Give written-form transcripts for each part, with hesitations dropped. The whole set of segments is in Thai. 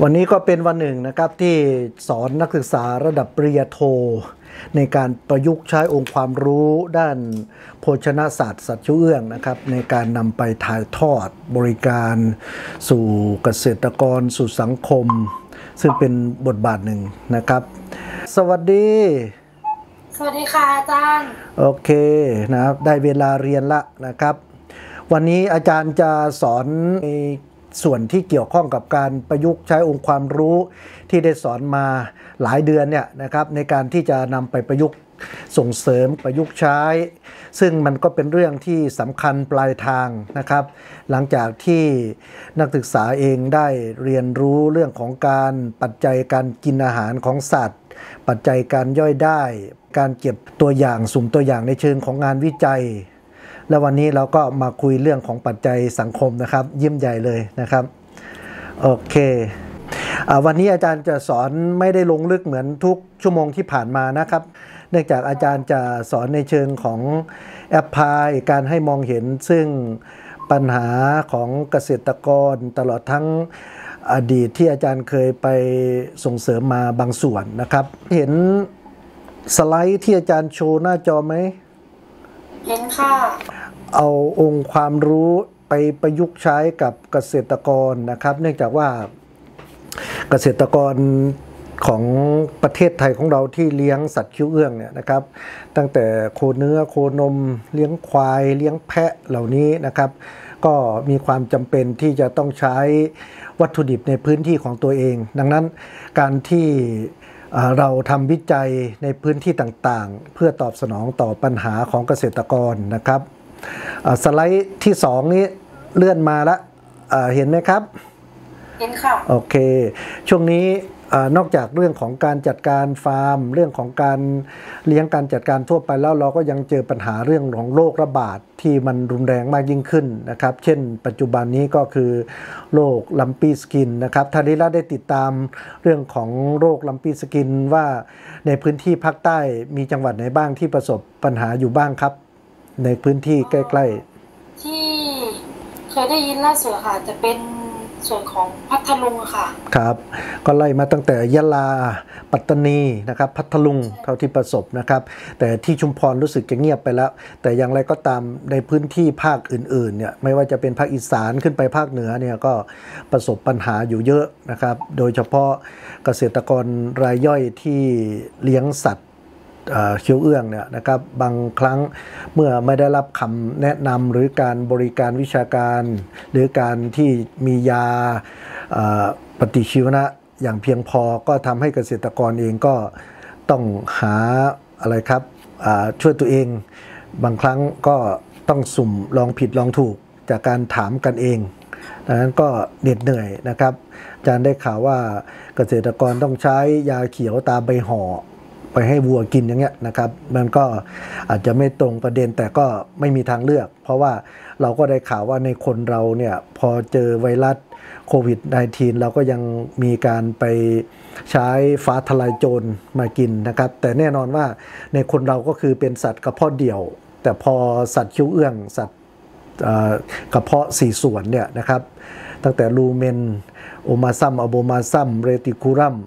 วันนี้ก็เป็นวันหนึ่งนะครับที่สอนนักศึกษาระดับปริญญาโทในการประยุกต์ใช้องค์ความรู้ด้านโภชนาศาสตร์สัตว์เอื้องนะครับในการนำไปถ่ายทอดบริการสู่เกษตรกรสู่สังคมซึ่งเป็นบทบาทหนึ่งนะครับสวัสดีค่ะอาจารย์โอเคนะครับได้เวลาเรียนละนะครับวันนี้อาจารย์จะสอนในส่วนที่เกี่ยวข้องกับการประยุกต์ใช้องค์ความรู้ที่ได้สอนมาหลายเดือนเนี่ยนะครับในการที่จะนำไปประยุกต์ส่งเสริมประยุกต์ใช้ซึ่งมันก็เป็นเรื่องที่สำคัญปลายทางนะครับหลังจากที่นักศึกษาเองได้เรียนรู้เรื่องของการปัจจัยการกินอาหารของสัตว์ปัจจัยการย่อยได้การเก็บตัวอย่างสุ่มตัวอย่างในเชิงของงานวิจัยและวันนี้เราก็มาคุยเรื่องของปัจจัยสังคมนะครับยิ้มใหญ่เลยนะครับโอเควันนี้อาจารย์จะสอนไม่ได้ลงลึกเหมือนทุกชั่วโมงที่ผ่านมานะครับเนื่องจากอาจารย์จะสอนในเชิงของแอปพลายการให้มองเห็นซึ่งปัญหาของเกษตรกรตลอดทั้งอดีตที่อาจารย์เคยไปส่งเสริมมาบางส่วนนะครับเห็นสไลด์ที่อาจารย์โชว์หน้าจอไหมเห็นค่ะเอาองค์ความรู้ไปประยุกต์ใช้กับเกษตรกรนะครับเนื่องจากว่าเกษตรกรของประเทศไทยของเราที่เลี้ยงสัตว์คิ้วเอื้องเนี่ยนะครับตั้งแต่โคเนื้อโคนมเลี้ยงควายเลี้ยงแพะเหล่านี้นะครับก็มีความจำเป็นที่จะต้องใช้วัตถุดิบในพื้นที่ของตัวเองดังนั้นการที่เราทำวิจัยในพื้นที่ต่างๆเพื่อตอบสนองต่อปัญหาของเกษตรกรนะครับสไลด์ที่2นี้เลื่อนมาแล้วเห็นไหมครับเห็นค่ะโอเคช่วงนี้นอกจากเรื่องของการจัดการฟาร์มเรื่องของการเลี้ยงการจัดการทั่วไปแล้วเราก็ยังเจอปัญหาเรื่องของโรคระบาดที่มันรุนแรงมากยิ่งขึ้นนะครับเช่นปัจจุบันนี้ก็คือโรคลัมปี้สกินนะครับท่านได้ติดตามเรื่องของโรคลัมปี้สกินว่าในพื้นที่ภาคใต้มีจังหวัดไหนบ้างที่ประสบปัญหาอยู่บ้างครับในพื้นที่ใกล้ๆที่เคยได้ยินล่าสุดค่ะจะเป็นส่วนของพัทลุงค่ะครับก็ไล่มาตั้งแต่ยะลาปัตตานีนะครับพัทลุงเท่าที่ประสบนะครับแต่ที่ชุมพรรู้สึกจะเงียบไปแล้วแต่อย่างไรก็ตามในพื้นที่ภาคอื่นๆเนี่ยไม่ว่าจะเป็นภาคอีสานขึ้นไปภาคเหนือเนี่ยก็ประสบปัญหาอยู่เยอะนะครับโดยเฉพาะเกษตรกรรายย่อยที่เลี้ยงสัตว์เคี้ยวเอื้องเนี่ยนะครับบางครั้งเมื่อไม่ได้รับคำแนะนำหรือการบริการวิชาการหรือการที่มียาปฏิชีวนะอย่างเพียงพอก็ทำให้เกษตรกรเองก็ต้องหาอะไรครับช่วยตัวเองบางครั้งก็ต้องสุ่มลองผิดลองถูกจากการถามกันเองดังนั้นก็เหน็ดเหนื่อยนะครับอาจารย์ได้ข่าวว่าเกษตรกรต้องใช้ยาเขียวตาใบห่อไปให้วัวกินอย่างเงี้ยนะครับมันก็อาจจะไม่ตรงประเด็นแต่ก็ไม่มีทางเลือกเพราะว่าเราก็ได้ข่าวว่าในคนเราเนี่ยพอเจอไวรัสโควิด -19 เราก็ยังมีการไปใช้ฟ้าทลายโจรมากินนะครับแต่แน่นอนว่าในคนเราก็คือเป็นสัตว์กระเพาะเดี่ยวแต่พอสัตว์คิ้วเอื้องสัตว์กระเพาะ4ส่วนเนี่ยนะครับตั้งแต่ลูเมนโอมาซัมอะโบมาซัมเรติคูรัม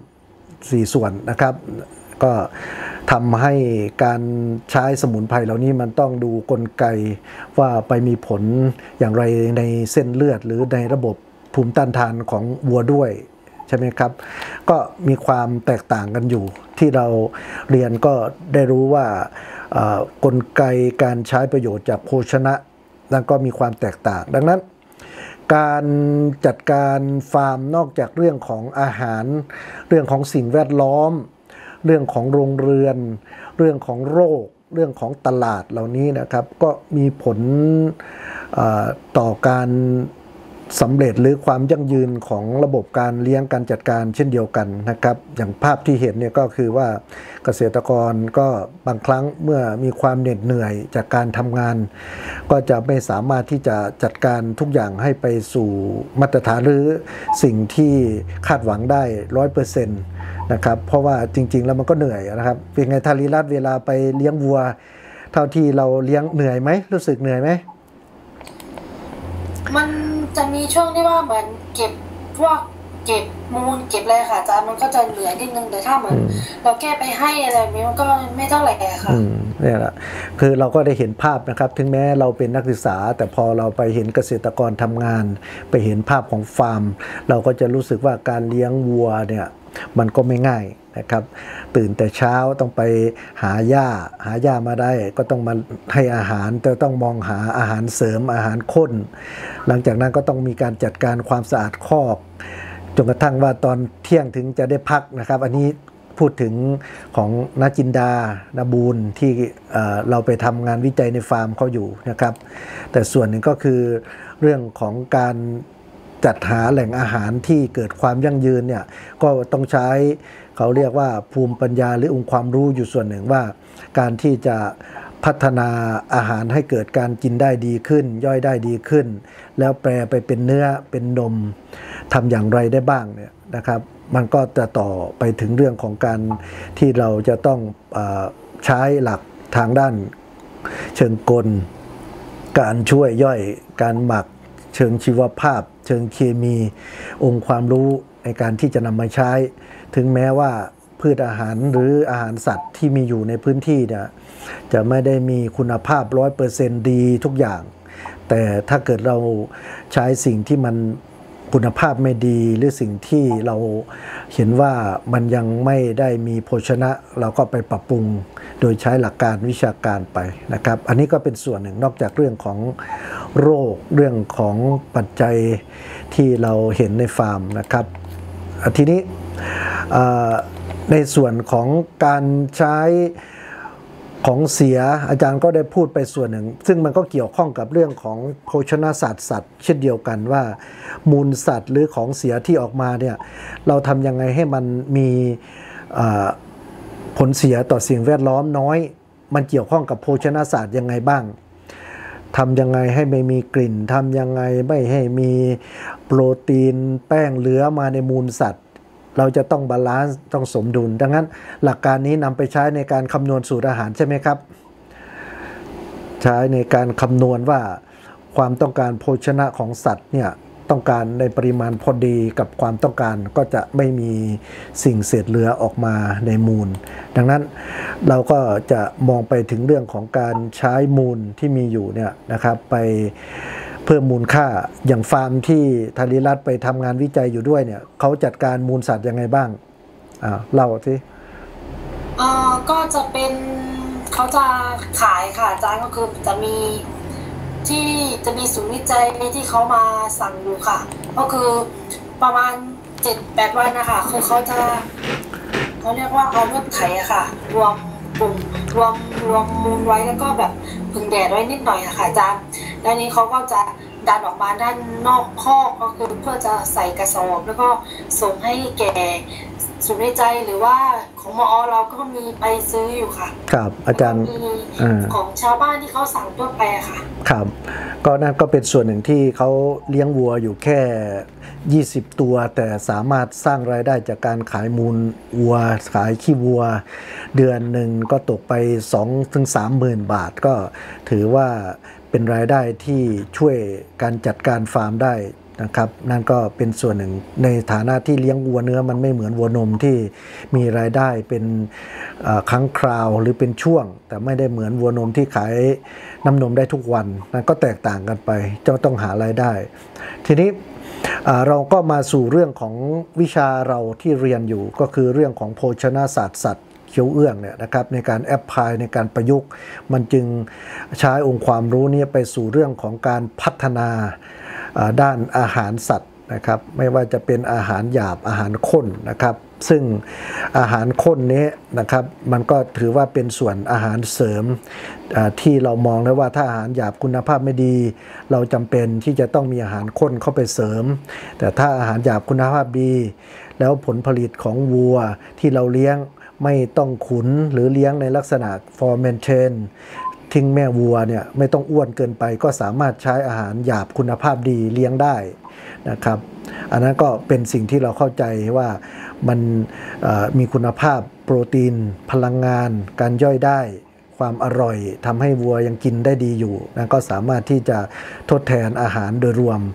4ส่วนนะครับก็ทำให้การใช้สมุนไพรเหล่านี้มันต้องดูกลไกว่าไปมีผลอย่างไรในเส้นเลือดหรือในระบบภูมิต้านทานของวัวด้วยใช่ไหมครับก็มีความแตกต่างกันอยู่ที่เราเรียนก็ได้รู้ว่ากลไกการใช้ประโยชน์จากโภชนะนั้นก็มีความแตกต่างดังนั้นการจัดการฟาร์มนอกจากเรื่องของอาหารเรื่องของสิ่งแวดล้อมเรื่องของโรงเรือนเรื่องของโรคเรื่องของตลาดเหล่านี้นะครับก็มีผลต่อการสำเร็จหรือความยั่งยืนของระบบการเลี้ยงการจัดการเช่นเดียวกันนะครับอย่างภาพที่เห็นเนี่ยก็คือว่าเกษตรกรก็บางครั้งเมื่อมีความเหน็ดเหนื่อยจากการทำงานก็จะไม่สามารถที่จะจัดการทุกอย่างให้ไปสู่มาตรฐานหรือสิ่งที่คาดหวังได้ 100%นะครับเพราะว่าจริงๆแล้วมันก็เหนื่อยนะครับเป็นไงทารีรัตเวลาไปเลี้ยงวัวเท่าที่เราเลี้ยงเหนื่อยไหมรู้สึกเหนื่อยไหมมันจะมีช่วงที่ว่าเหมือนเก็บพวกเก็บมูลเก็บอะไรค่ะอาจารย์มันก็จะเหลือนิดนึงแต่ถ้าเหมือนเราแก้ไปให้อะไรแบบนี้มันก็ไม่เท่าไหร่ค่ะเนี่ยแหละคือเราก็ได้เห็นภาพนะครับถึงแม้เราเป็นนักศึกษาแต่พอเราไปเห็นเกษตรกรทำงานไปเห็นภาพของฟาร์มเราก็จะรู้สึกว่าการเลี้ยงวัวเนี่ยมันก็ไม่ง่ายนะครับตื่นแต่เช้าต้องไปหาหญ้ามาได้ก็ต้องมาให้อาหารแต่ต้องมองหาอาหารเสริมอาหารข้นหลังจากนั้นก็ต้องมีการจัดการความสะอาดคอกจนกระทั่งว่าตอนเที่ยงถึงจะได้พักนะครับอันนี้พูดถึงของณจินดาณบูลที่เราไปทำงานวิจัยในฟาร์มเขาอยู่นะครับแต่ส่วนหนึ่งก็คือเรื่องของการจัดหาแหล่งอาหารที่เกิดความยั่งยืนเนี่ยก็ต้องใช้เขาเรียกว่าภูมิปัญญาหรือองค์ความรู้อยู่ส่วนหนึ่งว่าการที่จะพัฒนาอาหารให้เกิดการกินได้ดีขึ้นย่อยได้ดีขึ้นแล้วแปลไปเป็นเนื้อเป็นนมทำอย่างไรได้บ้างเนี่ยนะครับมันก็จะต่อไปถึงเรื่องของการที่เราจะต้องใช้หลักทางด้านเชิงกลการช่วยย่อยการหมักเชิงชีวภาพเชิงเคมีองค์ความรู้ในการที่จะนำมาใช้ถึงแม้ว่าพืชอาหารหรืออาหารสัตว์ที่มีอยู่ในพื้นที่เนี่ยจะไม่ได้มีคุณภาพ 100% ดีทุกอย่างแต่ถ้าเกิดเราใช้สิ่งที่มันคุณภาพไม่ดีหรือสิ่งที่เราเห็นว่ามันยังไม่ได้มีโภชนะเราก็ไปปรับปรุงโดยใช้หลักการวิชาการไปนะครับอันนี้ก็เป็นส่วนหนึ่งนอกจากเรื่องของโรคเรื่องของปัจจัยที่เราเห็นในฟาร์มนะครับทีนี้ในส่วนของการใช้ของเสียอาจารย์ก็ได้พูดไปส่วนหนึ่งซึ่งมันก็เกี่ยวข้องกับเรื่องของโภชนาศาสตร์สัตว์เช่นเดียวกันว่ามูลสัตว์หรือของเสียที่ออกมาเนี่ยเราทำยังไงให้มันมีผลเสียต่อสิ่งแวดล้อมน้อยมันเกี่ยวข้องกับโภชนาศาสตร์ยังไงบ้างทำยังไงให้ไม่มีกลิ่นทำยังไงไม่ให้มีโปรตีนแป้งเหลือมาในมูลสัตว์เราจะต้องบาลานซ์ต้องสมดุลดังนั้นหลักการนี้นำไปใช้ในการคำนวณสูตรอาหารใช่ไหมครับใช้ในการคำนวณว่าความต้องการโภชนะของสัตว์เนี่ยต้องการในปริมาณพอดีกับความต้องการก็จะไม่มีสิ่งเศษเหลือออกมาในมูลดังนั้นเราก็จะมองไปถึงเรื่องของการใช้มูลที่มีอยู่เนี่ยนะครับไปเพิ่มมูลค่าอย่างฟาร์มที่ธาริรัตน์ไปทำงานวิจัยอยู่ด้วยเนี่ยเขาจัดการมูลสัตว์ยังไงบ้างเล่าสิก็จะเป็นเขาจะขายค่ะอาจารย์ก็คือจะมีศูนย์วิจัยที่เขามาสั่งอยู่ค่ะก็คือประมาณ 7-8 วันนะคะคือเขาเรียกว่าเอารถไถอะค่ะรวมกลุ่มรวมมูลไว้แล้วก็แบบผึ่งแดดไว้นิดหน่อยอะค่ะอาจารย์แล้วนี้เขาก็จะดันออกมาด้านนอกคอกก็คือเพื่อจะใส่กระสอบแล้วก็ส่งให้แก่ศูนย์วิจัยหรือว่าของมอเราก็มีไปซื้ออยู่ค่ะครับอาจารย์ของชาวบ้านที่เขาสั่งทั่วไปอะค่ะครับก็นั่นก็เป็นส่วนหนึ่งที่เขาเลี้ยงวัวอยู่แค่20ตัวแต่สามารถสร้างรายได้จากการขายมูลวัวขายขี้วัวเดือนหนึ่งก็ตกไป 2-3 หมื่นบาทก็ถือว่าเป็นรายได้ที่ช่วยการจัดการฟาร์มได้นะครับนั่นก็เป็นส่วนหนึ่งในฐานะที่เลี้ยงวัวเนื้อมันไม่เหมือนวัวนมที่มีรายได้เป็นครั้งคราวหรือเป็นช่วงแต่ไม่ได้เหมือนวัวนมที่ขายน้ำนมได้ทุกวันนั่นก็แตกต่างกันไปจะต้องหารายได้ทีนี้เราก็มาสู่เรื่องของวิชาเราที่เรียนอยู่ก็คือเรื่องของโภชนาศาสตร์สัตว์เคี้ยวเอื้องเนี่ยนะครับในการแอพพลายในการประยุกต์มันจึงใช้องค์ความรู้นี้ไปสู่เรื่องของการพัฒนาด้านอาหารสัตว์นะครับไม่ว่าจะเป็นอาหารหยาบอาหารข้นนะครับซึ่งอาหารข้นนี้นะครับมันก็ถือว่าเป็นส่วนอาหารเสริมที่เรามองได้ว่าถ้าอาหารหยาบคุณภาพไม่ดีเราจำเป็นที่จะต้องมีอาหารข้นเข้าไปเสริมแต่ถ้าอาหารหยาบคุณภาพดีแล้วผลผลิตของวัวที่เราเลี้ยงไม่ต้องขุนหรือเลี้ยงในลักษณะ for maintainทิ้งแม่วัวเนี่ยไม่ต้องอ้วนเกินไปก็สามารถใช้อาหารหยาบคุณภาพดีเลี้ยงได้นะครับอันนั้นก็เป็นสิ่งที่เราเข้าใจว่ามันมีคุณภาพโปรตีนพลังงานการย่อยได้ความอร่อยทำให้วัวยังกินได้ดีอยู่นะก็สามารถที่จะทดแทนอาหารโดยรวม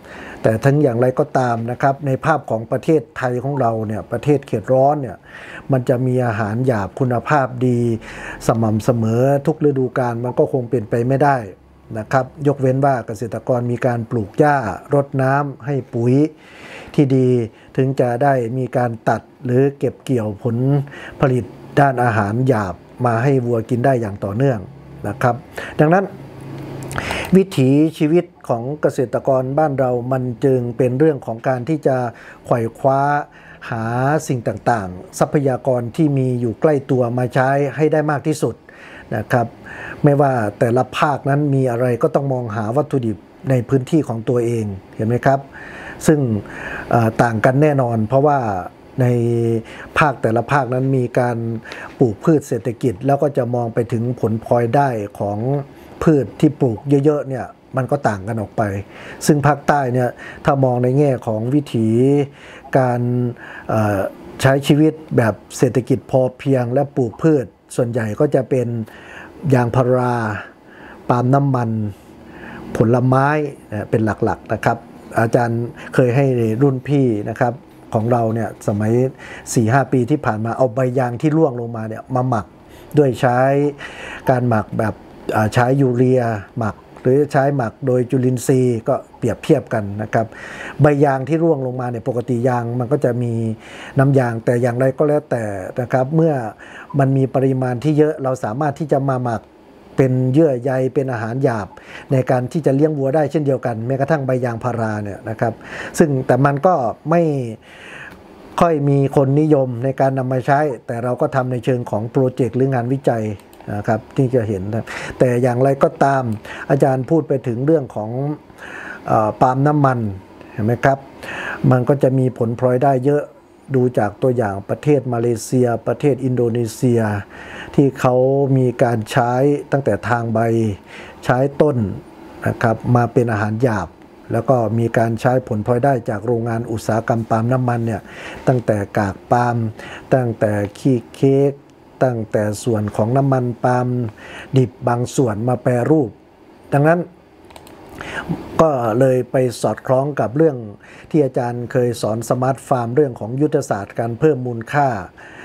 แต่ทั้งอย่างไรก็ตามนะครับในภาพของประเทศไทยของเราเนี่ยประเทศเขตร้อนเนี่ยมันจะมีอาหารหยาบคุณภาพดีสม่ำเสมอทุกฤดูกาลมันก็คงเป็นไปไม่ได้นะครับยกเว้นว่าเกษตรกรมีการปลูกหญ้ารดน้ำให้ปุ๋ยที่ดีถึงจะได้มีการตัดหรือเก็บเกี่ยวผลผลิตด้านอาหารหยาบมาให้วัวกินได้อย่างต่อเนื่องนะครับดังนั้นวิถีชีวิตของเกษตรกรบ้านเรามันจึงเป็นเรื่องของการที่จะไขว่คว้าหาสิ่งต่างๆทรัพยากรที่มีอยู่ใกล้ตัวมาใช้ให้ได้มากที่สุดนะครับไม่ว่าแต่ละภาคนั้นมีอะไรก็ต้องมองหาวัตถุดิบในพื้นที่ของตัวเองเห็นไหมครับซึ่งต่างกันแน่นอนเพราะว่าในภาคแต่ละภาคนั้นมีการปลูกพืชเศรษฐกิจแล้วก็จะมองไปถึงผลพลอยได้ของพืชที่ปลูกเยอะๆเนี่ยมันก็ต่างกันออกไปซึ่งภาคใต้เนี่ยถ้ามองในแง่ของวิถีการใช้ชีวิตแบบเศรษฐกิจพอเพียงและปลูกพืชส่วนใหญ่ก็จะเป็นยางพาราปาล์มน้ำมันผลไม้เป็นหลักๆนะครับอาจารย์เคยให้รุ่นพี่นะครับของเราเนี่ยสมัย 4-5 ปีที่ผ่านมาเอาใบยางที่ร่วงลงมาเนี่ยมาหมักด้วยใช้การหมักแบบใช้ยูเรียหมักหรือใช้หมักโดยจุลินทรีย์ก็เปรียบเทียบกันนะครับใบยางที่ร่วงลงมาเนี่ยปกติยางมันก็จะมีน้ำยางแต่อย่างไรก็แล้วแต่นะครับเมื่อมันมีปริมาณที่เยอะเราสามารถที่จะมาหมักเป็นเยื่อใยเป็นอาหารหยาบในการที่จะเลี้ยงวัวได้เช่นเดียวกันแม้กระทั่งใบยางพาราเนี่ยนะครับซึ่งแต่มันก็ไม่ค่อยมีคนนิยมในการนำมาใช้แต่เราก็ทำในเชิงของโปรเจกต์หรืองานวิจัยนะครับที่จะเห็นนะแต่อย่างไรก็ตามอาจารย์พูดไปถึงเรื่องของปาล์มน้ำมันเห็นไหมครับมันก็จะมีผลพลอยได้เยอะดูจากตัวอย่างประเทศมาเลเซียประเทศอินโดนีเซียที่เขามีการใช้ตั้งแต่ทางใบใช้ต้นนะครับมาเป็นอาหารหยาบแล้วก็มีการใช้ผลพลอยได้จากโรงงานอุตสาหกรรมปาล์มน้ำมันเนี่ยตั้งแต่กากปาล์มตั้งแต่ขี้เค้กตั้งแต่ส่วนของน้ำมันปาล์มดิบบางส่วนมาแปรรูปดังนั้นก็เลยไปสอดคล้องกับเรื่องที่อาจารย์เคยสอนสมาร์ทฟาร์มเรื่องของยุทธศาสตร์การเพิ่มมูลค่า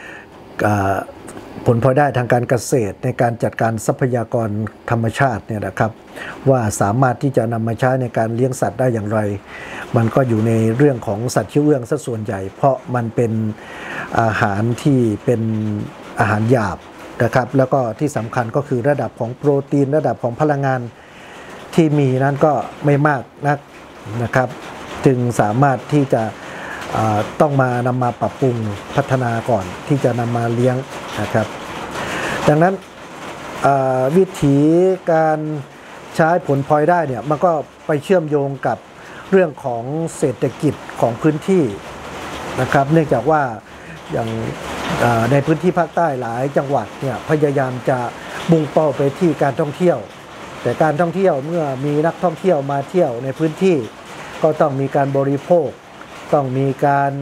ผลพลอยได้ทางการเกษตรในการจัดการทรัพยากรธรรมชาติเนี่ยนะครับว่าสามารถที่จะนำมาใช้ในการเลี้ยงสัตว์ได้อย่างไรมันก็อยู่ในเรื่องของสัตว์เขี้ยวเอื้องซะส่วนใหญ่เพราะมันเป็นอาหารที่เป็นอาหารหยาบนะครับแล้วก็ที่สำคัญก็คือระดับของโปรตีนระดับของพลังงานที่มีนั้นก็ไม่มากนักนะครับจึงสามารถที่จะต้องนำมาปรับปรุงพัฒนาก่อนที่จะนำมาเลี้ยงนะครับดังนั้นวิธีการใช้ผลพลอยได้เนี่ยมันก็ไปเชื่อมโยงกับเรื่องของเศรษฐกิจของพื้นที่นะครับเนื่องจากว่าอย่างในพื้นที่ภาคใต้หลายจังหวัดเนี่ยพยายามจะมุ่งเป้าไปที่การท่องเที่ยวแต่การท่องเที่ยวเมื่อมีนักท่องเที่ยวมาเที่ยวในพื้นที่ก็ต้องมีการบริโภคต้องมีการ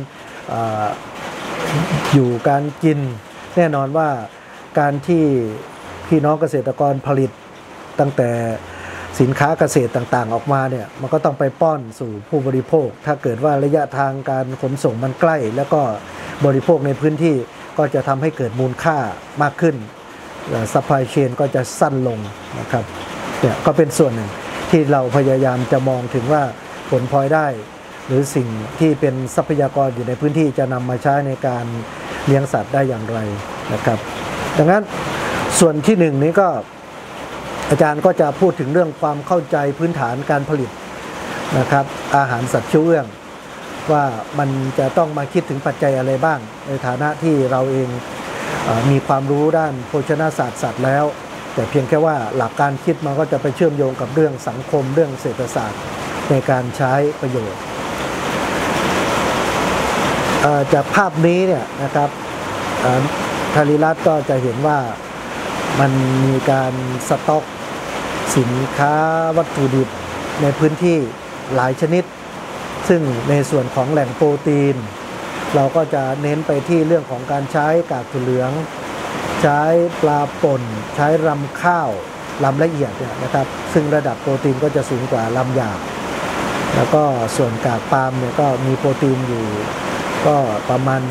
อยู่การกินแน่นอนว่าการที่พี่น้องเกษตรกรผลิตตั้งแต่สินค้าเกษตรต่างๆออกมาเนี่ยมันก็ต้องไปป้อนสู่ผู้บริโภคถ้าเกิดว่าระยะทางการขนส่งมันใกล้แล้วก็บริโภคในพื้นที่ก็จะทำให้เกิดมูลค่ามากขึ้นซัพพลายเชนก็จะสั้นลงนะครับเนี่ยก็เป็นส่วนหนึ่งที่เราพยายามจะมองถึงว่าผลพลอยได้หรือสิ่งที่เป็นทรัพยากรอยู่ในพื้นที่จะนำมาใช้ในการเลี้ยงสัตว์ได้อย่างไรนะครับดังนั้นส่วนที่หนึ่งนี้ก็อาจารย์ก็จะพูดถึงเรื่องความเข้าใจพื้นฐานการผลิตนะครับอาหารสัตว์เขี้ยวเอื้องว่ามันจะต้องมาคิดถึงปัจจัยอะไรบ้างในฐานะที่เราเองมีความรู้ด้านโภชนาศาสตร์สัตว์แล้วแต่เพียงแค่ว่าหลักการคิดมันก็จะไปเชื่อมโยงกับเรื่องสังคมเรื่องเศรษฐศาสตร์ในการใช้ประโยชน์จากภาพนี้เนี่ยนะครับธาริรัตน์ก็จะเห็นว่ามันมีการสต็อกสินค้าวัตถุดิบในพื้นที่หลายชนิดซึ่งในส่วนของแหล่งโปรตีนเราก็จะเน้นไปที่เรื่องของการใช้กากถั่วเหลืองใช้ปลาป่นใช้รำข้าวรำละเอียดเนี่ยนะครับซึ่งระดับโปรตีนก็จะสูงกว่ารำหยาบแล้วก็ส่วนกากปาล์มเนี่ยก็มีโปรตีนอยู่ก็ประมาณ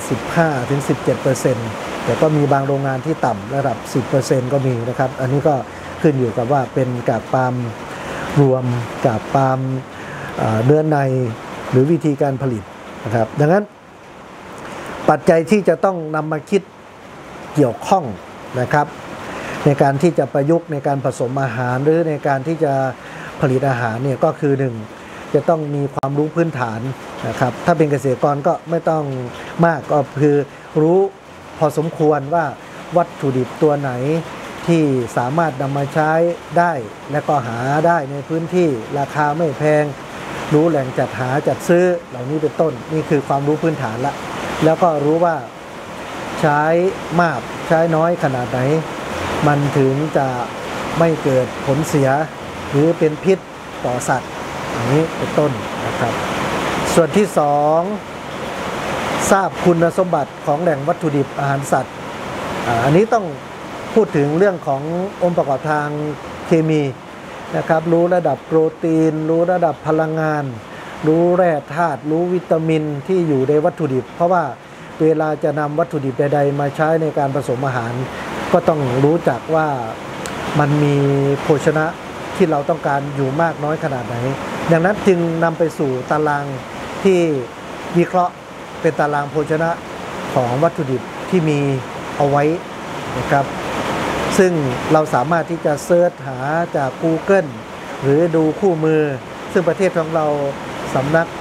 15-17%แต่ก็มีบางโรงงานที่ต่ำระดับ 10% ก็มีนะครับอันนี้ก็ขึ้นอยู่กับว่าเป็นกากปาล์มรวมกากปาล์มเนื้อในหรือวิธีการผลิตนะครับดังนั้นปัจจัยที่จะต้องนำมาคิดเกี่ยวข้องนะครับในการที่จะประยุกต์ในการผสมอาหารหรือในการที่จะผลิตอาหารเนี่ยก็คือ1จะต้องมีความรู้พื้นฐานนะครับถ้าเป็นเกษตรกรก็ไม่ต้องมากก็คือรู้พอสมควรว่าวัตถุดิบตัวไหนที่สามารถนำมาใช้ได้และก็หาได้ในพื้นที่ราคาไม่แพงรู้แหล่งจัดหาจัดซื้อเหล่านี้เป็นต้นนี่คือความรู้พื้นฐานละแล้วก็รู้ว่าใช้มากใช้น้อยขนาดไหนมันถึงจะไม่เกิดผลเสียหรือเป็นพิษต่อสัตว์อย่างนี้เป็นต้นนะครับส่วนที่2ทราบคุณสมบัติของแหล่งวัตถุดิบอาหารสัตว์อันนี้ต้องพูดถึงเรื่องขององค์ประกอบทางเคมีนะครับรู้ระดับโปรตีนรู้ระดับพลังงานรู้แร่ธาตุรู้วิตามินที่อยู่ในวัตถุดิบเพราะว่าเวลาจะนำวัตถุดิบใดๆมาใช้ในการผสมอาหารก็ต้องรู้จักว่ามันมีโภชนะที่เราต้องการอยู่มากน้อยขนาดไหนดังนั้นจึงนำไปสู่ตารางที่วิเคราะห์เป็นตารางโภชนะของวัตถุดิบที่มีเอาไว้นะครับซึ่งเราสามารถที่จะเซิร์ชหาจาก Google หรือดูคู่มือซึ่งประเทศของเราสำนัก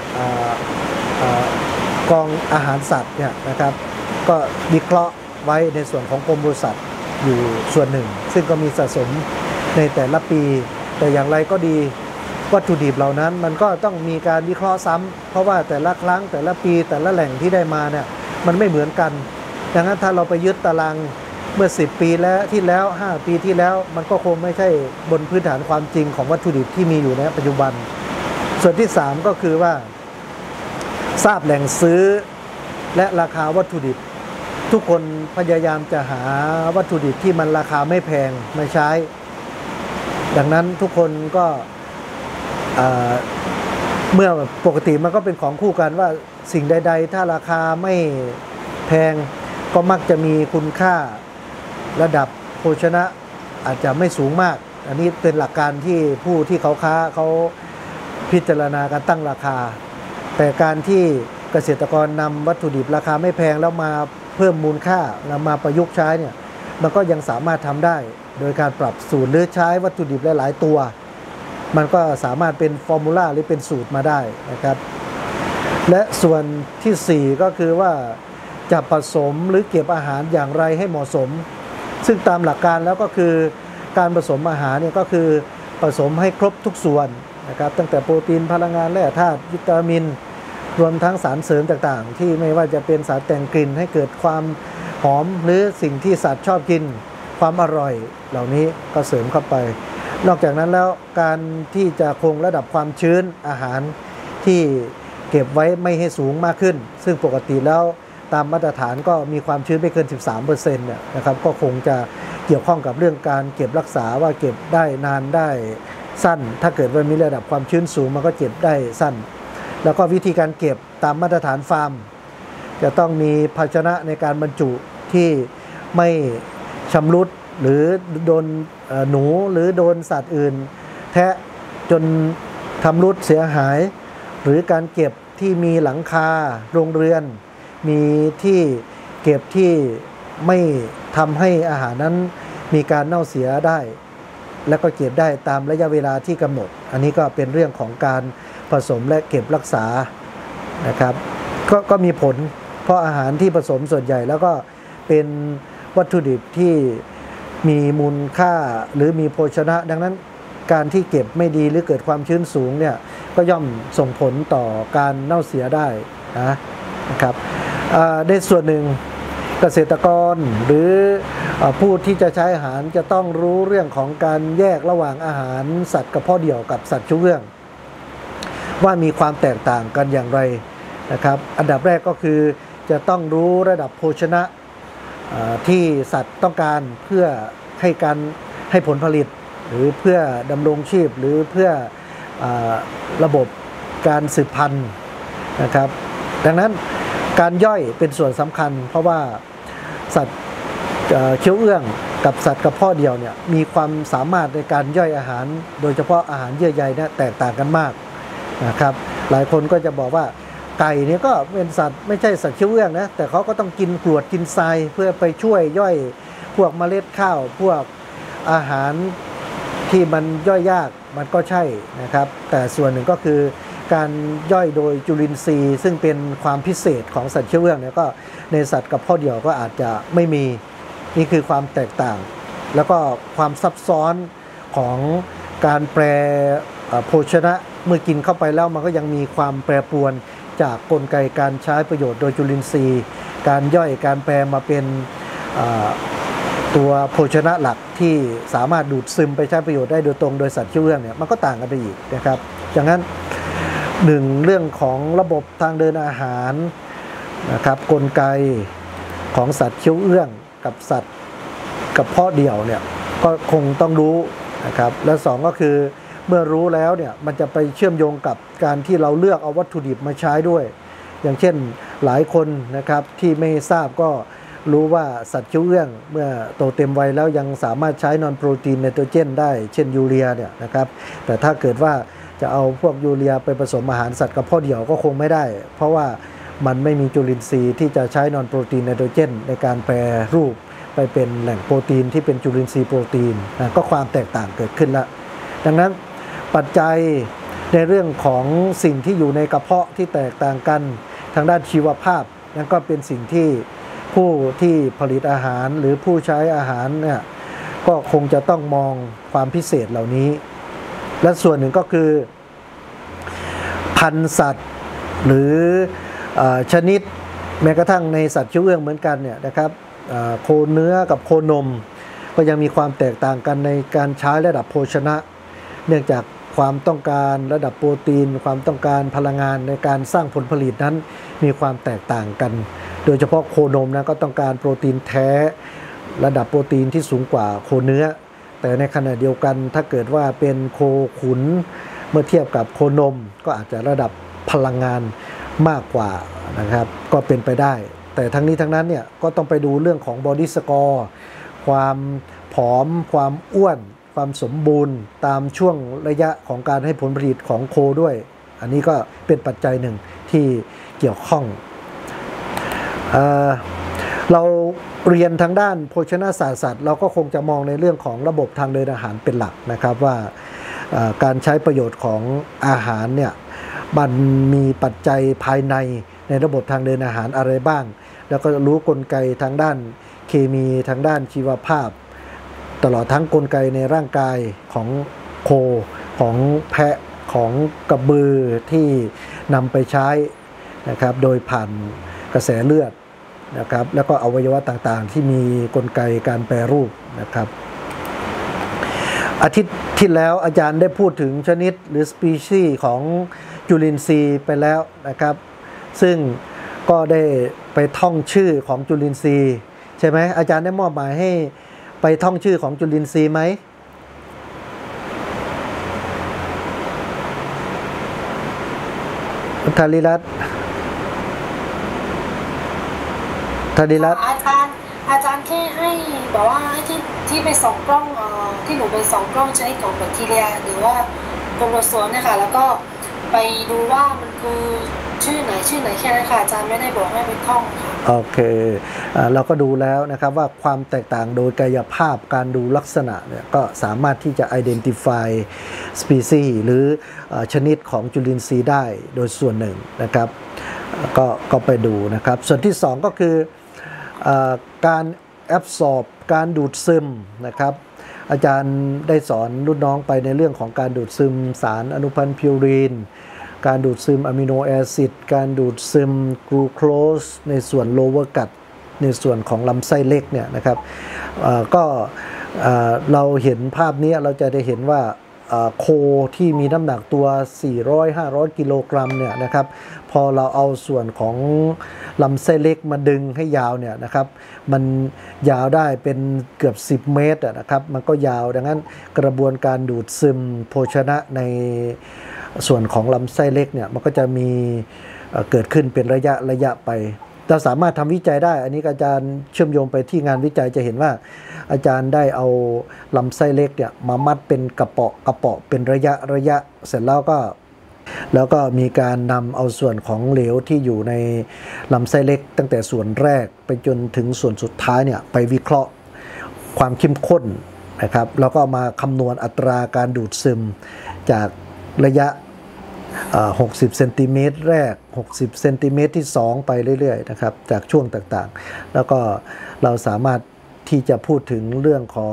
กองอาหารสัตว์เนี่ยนะครับก็วิเคราะห์ไว้ในส่วนของกรมปศุสัตว์อยู่ส่วนหนึ่งซึ่งก็มีสะสมในแต่ละปีแต่อย่างไรก็ดีวัตถุดิบเหล่านั้นมันก็ต้องมีการวิเคราะห์ซ้ำเพราะว่าแต่ละครั้งแต่ละปีแต่ละแหล่งที่ได้มาเนี่ยมันไม่เหมือนกันดังนั้นถ้าเราไปยึดตารางเมื่อ10 ปีแล้วที่แล้ว5 ปีที่แล้วมันก็คงไม่ใช่บนพื้นฐานความจริงของวัตถุดิบที่มีอยู่ในปัจจุบันส่วนที่3ก็คือว่าทราบแหล่งซื้อและราคาวัตถุดิบทุกคนพยายามจะหาวัตถุดิบที่มันราคาไม่แพงมาใช้ดังนั้นทุกคนก็เมื่อปกติมันก็เป็นของคู่กันว่าสิ่งใดๆถ้าราคาไม่แพงก็มักจะมีคุณค่าระดับโภชนะอาจจะไม่สูงมากอันนี้เป็นหลักการที่ผู้ที่เขาค้าเขาพิจารณาการตั้งราคาแต่การที่เกษตรกรนำวัตถุดิบราคาไม่แพงแล้วมาเพิ่มมูลค่าแล้วมาประยุกต์ใช้เนี่ยมันก็ยังสามารถทำได้โดยการปรับสูตรหรือใช้วัตถุดิบหลายๆตัวมันก็สามารถเป็นฟอร์มูลาหรือเป็นสูตรมาได้นะครับและส่วนที่4ก็คือว่าจะผสมหรือเก็บอาหารอย่างไรให้เหมาะสมซึ่งตามหลักการแล้วก็คือการผสมอาหารเนี่ยก็คือผสมให้ครบทุกส่วนนะครับตั้งแต่โปรตีนพลังงานแร่ธาตุวิตามินรวมทั้งสารเสริมต่างๆที่ไม่ว่าจะเป็นสารแต่งกลิ่นให้เกิดความหอมหรือสิ่งที่สัตว์ชอบกินความอร่อยเหล่านี้ก็เสริมเข้าไปนอกจากนั้นแล้วการที่จะคงระดับความชื้นอาหารที่เก็บไว้ไม่ให้สูงมากขึ้นซึ่งปกติแล้วตามมาตรฐานก็มีความชื้นไม่เกิน 13% เนี่ยนะครับก็คงจะเกี่ยวข้องกับเรื่องการเก็บรักษาว่าเก็บได้นานได้สั้นถ้าเกิดว่ามีระดับความชื้นสูงมันก็เก็บได้สั้นแล้วก็วิธีการเก็บตามมาตรฐานฟาร์มจะต้องมีภาชนะในการบรรจุที่ไม่ชำรุดหรือโดนหนูหรือโดนสัตว์อื่นแทะจนทำรุดเสียหายหรือการเก็บที่มีหลังคาโรงเรือนมีที่เก็บที่ไม่ทำให้อาหารนั้นมีการเน่าเสียได้และก็เก็บได้ตามระยะเวลาที่กำหนดอันนี้ก็เป็นเรื่องของการผสมและเก็บรักษานะครับก็มีผลเพราะอาหารที่ผสมส่วนใหญ่แล้วก็เป็นวัตถุดิบที่มีมูลค่าหรือมีโภชนะดังนั้นการที่เก็บไม่ดีหรือเกิดความชื้นสูงเนี่ยก็ย่อมส่งผลต่อการเน่าเสียได้นะครับในส่วนหนึ่งเกษตรกรหรือผู้ที่จะใช้อาหารจะต้องรู้เรื่องของการแยกระหว่างอาหารสัตว์กระเพาะเดี่ยวกับสัตว์ชุกเรื่องว่ามีความแตกต่างกันอย่างไรนะครับอันดับแรกก็คือจะต้องรู้ระดับโภชนะที่สัตว์ต้องการเพื่อให้ผลผลิตหรือเพื่อดำรงชีพหรือเพื่อระบบการสืบพันธุ์นะครับดังนั้นการย่อยเป็นส่วนสำคัญเพราะว่าสัตว์เคี้ยวเอื้องกับสัตว์กระเพาะเดียวเนี่ยมีความสามารถในการย่อยอาหารโดยเฉพาะอาหารเยื่อใยเนี่ยแตกต่างกันมากนะครับหลายคนก็จะบอกว่าไก่เนี่ยก็เป็นสัตว์ไม่ใช่สัตว์เคี้ยวเอื้องนะแต่เขาก็ต้องกินกรวดกินทรายเพื่อไปช่วยย่อยพวกเมล็ดข้าวพวกอาหารที่มันย่อยยากมันก็ใช่นะครับแต่ส่วนหนึ่งก็คือการย่อยโดยจุลินทรีย์ซึ่งเป็นความพิเศษของสัตว์เคี้ยวเอื้องเนี่ยก็ในสัตว์กระเพาะเดี่ยวก็อาจจะไม่มีนี่คือความแตกต่างแล้วก็ความซับซ้อนของการแปรโภชนะเมื่อกินเข้าไปแล้วมันก็ยังมีความแปรปรวนจากกลไกการใช้ประโยชน์โดยจุลินทรีย์การย่อยการแปรมาเป็นตัวโภชนะหลักที่สามารถดูดซึมไปใช้ประโยชน์ได้โดยตรงโดยสัตว์เคี้ยวเอื้องเนี่ยมันก็ต่างกันไปอีกนะครับดังนั้นหนึ่งเรื่องของระบบทางเดินอาหารนะครับกลไกของสัตว์เคี้ยวเอื้องกับสัตว์กระเพาะเดี่ยวเนี่ยก็คงต้องรู้นะครับและสองก็คือเมื่อรู้แล้วเนี่ยมันจะไปเชื่อมโยงกับการที่เราเลือกเอาวัตถุดิบมาใช้ด้วยอย่างเช่นหลายคนนะครับที่ไม่ทราบก็รู้ว่าสัตว์เคี้ยวเอื้องเมื่อโตเต็มวัยแล้วยังสามารถใช้นอนโปรตีนไนโตรเจนได้เช่นยูเรียเนี่ยนะครับแต่ถ้าเกิดว่าจะเอาพวกยูเรียไปผสมอาหารสัตว์กระเพาะเดี่ยวก็คงไม่ได้เพราะว่ามันไม่มีจุลินทรีย์ที่จะใช้นอนโปรตีนไนโตรเจนในการแปรรูปไปเป็นแหล่งโปรตีนที่เป็นจุลินทรีย์โปรตีนนะก็ความแตกต่างเกิดขึ้นแล้วดังนั้นปัจจัยในเรื่องของสิ่งที่อยู่ในกระเพาะที่แตกต่างกันทางด้านชีวภาพนั่นก็เป็นสิ่งที่ผู้ที่ผลิตอาหารหรือผู้ใช้อาหารเนี่ยก็คงจะต้องมองความพิเศษเหล่านี้และส่วนหนึ่งก็คือพันธุ์สัตว์หรือชนิดแม้กระทั่งในสัตว์เคี้ยวเอื้องเหมือนกันเนี่ยนะครับโคเนื้อกับโคนมก็ยังมีความแตกต่างกันในการใช้ระดับโภชนะเนื่องจากความต้องการระดับโปรตีนความต้องการพลังงานในการสร้างผลผลิตนั้นมีความแตกต่างกันโดยเฉพาะโคนมนะก็ต้องการโปรตีนแท้ระดับโปรตีนที่สูงกว่าโคเนื้อแต่ในขณะเดียวกันถ้าเกิดว่าเป็นโคขุนเมื่อเทียบกับโคนมก็อาจจะระดับพลังงานมากกว่านะครับก็เป็นไปได้แต่ทั้งนี้ทั้งนั้นเนี่ยก็ต้องไปดูเรื่องของบอดี้สกอร์ความผอมความอ้วนความสมบูรณ์ตามช่วงระยะของการให้ผลผลิตของโคด้วยอันนี้ก็เป็นปัจจัยหนึ่งที่เกี่ยวข้องเราเรียนทางด้านโภชนาศาสตร์สัตว์เราก็คงจะมองในเรื่องของระบบทางเดินอาหารเป็นหลักนะครับว่าการใช้ประโยชน์ของอาหารเนี่ยมันมีปัจจัยภายในระบบทางเดินอาหารอะไรบ้างแล้วก็รู้กลไกทางด้านเคมีทางด้านชีวภาพตลอดทั้งกลไกในร่างกายของโคของแพะของกระบือที่นำไปใช้นะครับโดยผ่านกระแสเลือดนะครับแล้วก็อวัยวะต่างๆที่มีกลไกการแปรรูปนะครับอาทิตย์ที่แล้วอาจารย์ได้พูดถึงชนิดหรือสปีชีส์ของจุลินทรีย์ไปแล้วนะครับซึ่งก็ได้ไปท่องชื่อของจุลินทรีย์ใช่ไหมอาจารย์ได้มอบหมายให้ไปท่องชื่อของจุลินทรีย์ไหมธาริรัตน์อาจารย์แค่ให้บอกว่าที่ไปส่องกล้องที่หนูไปส่องกล้องใช้ของแบคทีเรียหรือว่าโปรโตโซนนะคะแล้วก็ไปดูว่ามันคือชื่อไหนแค่นั้นค่ะอาจารย์ไม่ได้บอกให้ไปท่องค่ะโอเคเราก็ดูแล้วนะครับว่าความแตกต่างโดยกายภาพการดูลักษณะเนี่ยก็สามารถที่จะ identify species หรือชนิดของจุลินทรีย์ได้โดยส่วนหนึ่งนะครับก็ไปดูนะครับส่วนที่2ก็คือการแอบซอร์บการดูดซึมนะครับอาจารย์ได้สอนรุ่นน้องไปในเรื่องของการดูดซึมสารอนุพันธ์พิวรีนการดูดซึมอะมิโนแอซิดการดูดซึมกลูโคสในส่วนโลเวอร์กัตในส่วนของลำไส้เล็กเนี่ยนะครับก็เราเห็นภาพนี้เราจะได้เห็นว่าโคที่มีน้ำหนักตัว 400-500 กิโลกรัมเนี่ยนะครับพอเราเอาส่วนของลำไส้เล็กมาดึงให้ยาวเนี่ยนะครับมันยาวได้เป็นเกือบ10 เมตรนะครับมันก็ยาวดังนั้นกระบวนการดูดซึมโภชนะในส่วนของลำไส้เล็กเนี่ยมันก็จะมีเกิดขึ้นเป็นระยะไปเราสามารถทำวิจัยได้อันนี้อาจารย์เชื่อมโยงไปที่งานวิจัยจะเห็นว่าอาจารย์ได้เอาลำไส้เล็กเนี่ยมามัดเป็นกระเปาะเป็นระยะเสร็จแล้วก็มีการนำเอาส่วนของเหลวที่อยู่ในลำไส้เล็กตั้งแต่ส่วนแรกไปจนถึงส่วนสุดท้ายเนี่ยไปวิเคราะห์ความเข้มข้นนะครับแล้วก็มาคำนวณอัตราการดูดซึมจากระยะ60 เซนติเมตรแรก60 เซนติเมตรที่2ไปเรื่อยๆนะครับจากช่วงต่างๆแล้วก็เราสามารถที่จะพูดถึงเรื่องของ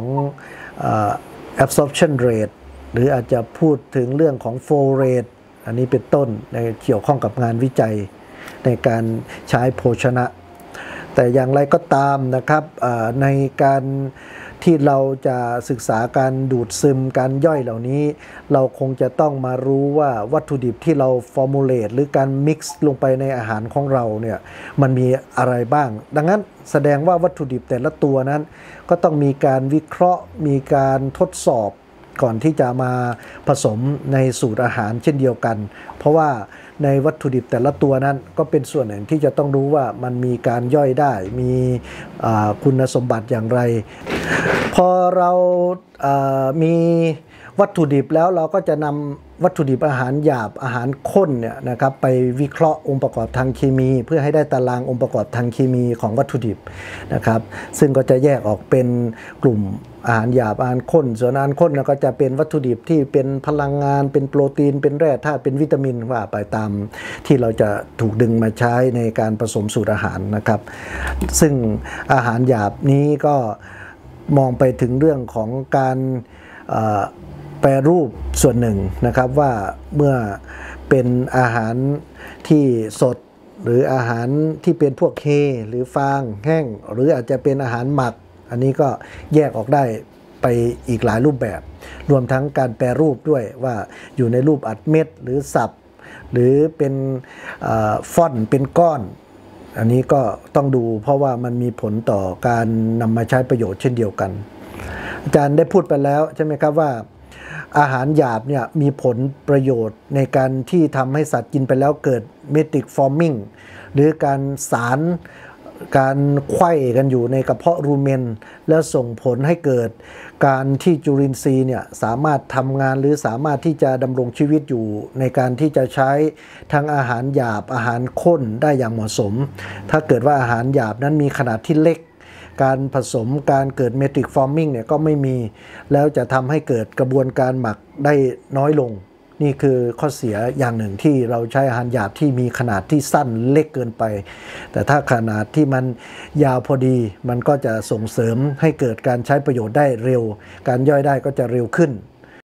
absorption rate หรืออาจจะพูดถึงเรื่องของ flow rate อันนี้เป็นต้นในเกี่ยวข้องกับงานวิจัยในการใช้โภชนะแต่อย่างไรก็ตามนะครับในการที่เราจะศึกษาการดูดซึมการย่อยเหล่านี้เราคงจะต้องมารู้ว่าวัตถุดิบที่เราฟอร์มูลเลตหรือการมิกซ์ลงไปในอาหารของเราเนี่ยมันมีอะไรบ้างดังนั้นแสดงว่าวัตถุดิบแต่ละตัวนั้นก็ต้องมีการวิเคราะห์มีการทดสอบก่อนที่จะมาผสมในสูตรอาหารเช่นเดียวกันเพราะว่าในวัตถุดิบแต่ละตัวนั้นก็เป็นส่วนหนึ่งที่จะต้องรู้ว่ามันมีการย่อยได้มีคุณสมบัติอย่างไรพอเรามีวัตถุดิบแล้วเราก็จะนำวัตถุดิบอาหารหยาบอาหารข้นเนี่ยนะครับไปวิเคราะห์องค์ประกอบทางเคมีเพื่อให้ได้ตารางองค์ประกอบทางเคมีของวัตถุดิบนะครับซึ่งก็จะแยกออกเป็นกลุ่มอาหารหยาบอาหารข้นส่วนอาหารข้นก็จะเป็นวัตถุดิบที่เป็นพลังงานเป็นโปรตีนเป็นแร่ธาตุเป็นวิตามินว่าไปตามที่เราจะถูกดึงมาใช้ในการผสมสูตรอาหารนะครับซึ่งอาหารหยาบนี้ก็มองไปถึงเรื่องของการแปรรูปส่วนหนึ่งนะครับว่าเมื่อเป็นอาหารที่สดหรืออาหารที่เป็นพวกเฮหรือฟางแห้งหรืออาจจะเป็นอาหารหมักอันนี้ก็แยกออกได้ไปอีกหลายรูปแบบรวมทั้งการแปรรูปด้วยว่าอยู่ในรูปอัดเม็ดหรือสับหรือเป็นฟ่อนเป็นก้อนอันนี้ก็ต้องดูเพราะว่ามันมีผลต่อการนำมาใช้ประโยชน์เช่นเดียวกันอาจารย์ได้พูดไปแล้วใช่ไหมครับว่าอาหารหยาบเนี่ยมีผลประโยชน์ในการที่ทำให้สัตว์กินไปแล้วเกิดเมติกฟอร์มิงหรือการสารการไขว้กันอยู่ในกระเพาะรูเมนแล้วส่งผลให้เกิดการที่จุลินทรีย์เนี่ยสามารถทำงานหรือสามารถที่จะดำรงชีวิตอยู่ในการที่จะใช้ทั้งอาหารหยาบอาหารข้นได้อย่างเหมาะสมถ้าเกิดว่าอาหารหยาบนั้นมีขนาดที่เล็กการผสมการเกิดเมตริกฟอร์มิงเนี่ยก็ไม่มีแล้วจะทำให้เกิดกระบวนการหมักได้น้อยลงนี่คือข้อเสียอย่างหนึ่งที่เราใช้อาหารหยาบที่มีขนาดที่สั้นเล็กเกินไปแต่ถ้าขนาดที่มันยาวพอดีมันก็จะส่งเสริมให้เกิดการใช้ประโยชน์ได้เร็วการย่อยได้ก็จะเร็วขึ้น